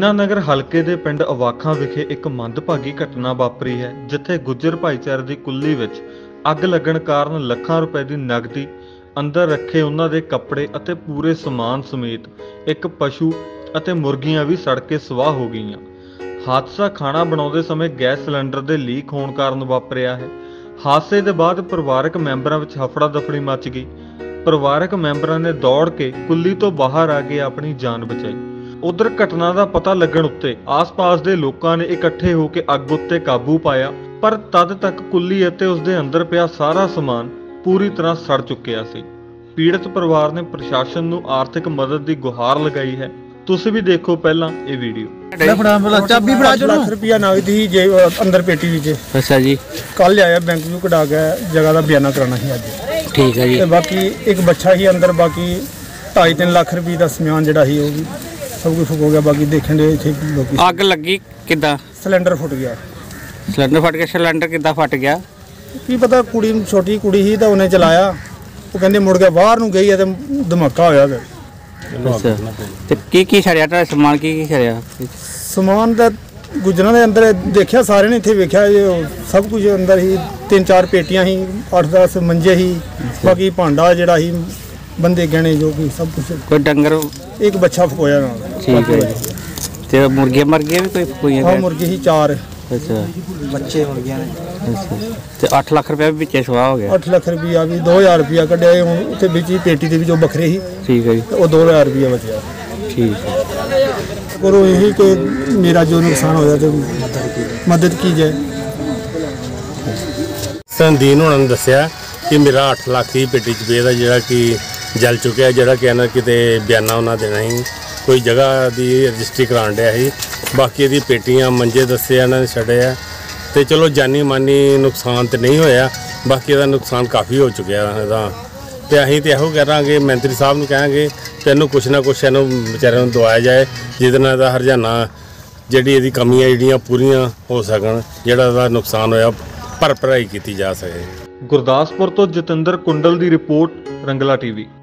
ਦੀਨਾਨਗਰ ਹਲਕੇ ਦੇ ਪਿੰਡ ਅਵਾਖਾਂ ਵਿਖੇ ਇੱਕ ਮੰਦਭਾਗੀ ਘਟਨਾ ਵਾਪਰੀ ਹੈ, ਜਿੱਥੇ ਗੁੱਜਰ ਭਾਈਚਾਰੇ ਦੀ ਕੁੱਲੀ ਵਿੱਚ ਅੱਗ ਲੱਗਣ ਕਾਰਨ ਲੱਖਾਂ ਰੁਪਏ ਦੀ ਨਕਦੀ, ਅੰਦਰ ਰੱਖੇ ਉਹਨਾਂ ਦੇ ਕੱਪੜੇ ਅਤੇ ਪੂਰੇ ਸਮਾਨ ਸਮੇਤ ਇੱਕ ਪਸ਼ੂ ਅਤੇ ਮੁਰਗੀਆਂ ਵੀ ਸੜ ਕੇ ਸਵਾਹ ਹੋ ਗਈਆਂ। ਹਾਦਸਾ ਖਾਣਾ ਬਣਾਉਂਦੇ ਸਮੇਂ ਗੈਸ ਸਿਲੰਡਰ ਦੇ ਲੀਕ ਹੋਣ ਕਾਰਨ ਵਾਪਰਿਆ ਹੈ। ਹਾਦਸੇ ਦੇ ਬਾਅਦ ਪਰਿਵਾਰਕ ਮੈਂਬਰਾਂ ਵਿੱਚ ਹਫੜਾ ਦਫੜੀ ਮਚ ਗਈ। ਪਰਿਵਾਰਕ ਮੈਂਬਰਾਂ ਨੇ ਦੌੜ ਕੇ ਕੁੱਲੀ ਤੋਂ ਬਾਹਰ ਆ ਕੇ ਆਪਣੀ ਜਾਨ ਬਚਾਈ। ਉਧਰ ਘਟਨਾ ਦਾ ਪਤਾ ਲੱਗਣ ਉੱਤੇ ਆਸ-ਪਾਸ ਦੇ ਲੋਕਾਂ ਨੇ ਇਕੱਠੇ ਹੋ ਕੇ ਅੱਗ ਉੱਤੇ ਕਾਬੂ ਪਾਇਆ, ਪਰ ਤਦ ਤੱਕ ਕੁੱਲੀ ਅਤੇ ਉਸ ਦੇ ਅੰਦਰ ਪਿਆ ਸਾਰਾ ਸਮਾਨ ਪੂਰੀ ਤਰ੍ਹਾਂ ਸੜ ਚੁੱਕਿਆ ਸੀ। ਪੀੜਤ ਪਰਿਵਾਰ ਨੇ ਪ੍ਰਸ਼ਾਸਨ ਨੂੰ ਆਰਥਿਕ ਮਦਦ ਦੀ ਗੁਹਾਰ ਲਗਾਈ ਹੈ। ਤੁਸੀਂ ਵੀ ਦੇਖੋ ਪਹਿਲਾਂ ਇਹ ਵੀਡੀਓ। ਚਾਬੀ ਫੜਾ ਜੋ। ਲੱਖ ਰੁਪया ਨਗਦ ही जे अंदर पेटी विच। अच्छा जी। कल आया बैंक चों कढा के जगह का बयाना कराना ही अज। ठीक है जी। ते बाकी एक बच्चा ही अंदर, बाकी 2.5-3 लाख रुपये का समान जिहड़ा ही वो भी सब कुछ हो गया। बाकी देखने इत्थे लोग ਅੱਗ ਲੱਗੀ किद्दां? सिलेंडर फुट गया। सिलेंडर फट गया। सिलेंडर किद्दां फट गया? की पता, कुड़ी छोटी कुड़ी ही तो उन्हें चलाया, वो कहंदे मुड़ के बाहर नूं गई है ते धमाका होया। अच्छा ते की छड़िया तुहाडा समान? की छड़िया समान तो गुजरां दे अंदर देखिया, सारे ने इत्थे वेखिया सब कुछ अंदर ही। 3-4 पेटियां ही, 8-10 मंजे ही, बाकी भांडा जिहड़ा ही, बंदे गहने जो भी सब कुछ। कोई डंगर? एक बच्चा फकोया नाल। ठीक है जी। ते मुर्गियां मर गए भी कोई? हाँ, मुर्गी ही 4। अच्छा, बच्चे मुर्गियां ने। अच्छा ते 8 लाख रुपया भी विचे सवाह हो गया? 8 लाख रुपया भी 2000 रुपया कढ़िया हुण उत्थे विच ही पेटी दे विचों बखरे ही। ठीक है जी। वो 2000 रुपया बचिया। ठीक है। और यही कि मेरा जो नुकसान होया तो मदद की जाए। संदीन होना ने दस्सिया कि मेरा 8 लाख ही पेटी च पेदा जिहड़ा कि जल चुकिया, जिहड़ा कि इन्हां किते बयाना उन्हां देना ही, कोई जगह की रजिस्ट्री कराण दिया ही। बाकी दी पेटियां मंजे दस्से इन्हां ने छड़े आ ते चलो जानी मानी नुकसान तो नहीं होया, बाकी दा नुकसान काफ़ी हो चुकिया इहदा। ते असीं ते इहो करांगे, मंत्री साहब नूं कहांगे कि इहनूं कुछ ना कुछ इहनूं बेचारिਆਂ ਨੂੰ ਦਵਾਇਆ ਜਾਏ, ਜਿਹਦੇ ਨਾਲ ਇਹਦਾ ਹਰਜਾਨਾ ਜਿਹੜੀ ਇਹਦੀ ਕਮੀਆਂ ਜਿਹੜੀਆਂ ਪੂਰੀਆਂ ਹੋ ਸਕਣ, ਜਿਹੜਾ ਇਹਦਾ ਨੁਕਸਾਨ ਹੋਇਆ ਭਰਪਾਈ ਕੀਤੀ ਜਾ ਸਕੇ। ਗੁਰਦਾਸਪੁਰ ਤੋਂ ਜਤਿੰਦਰ ਕੁੰਡਲ ਦੀ ਰਿਪੋਰਟ, ਰੰਗਲਾ ਟੀਵੀ।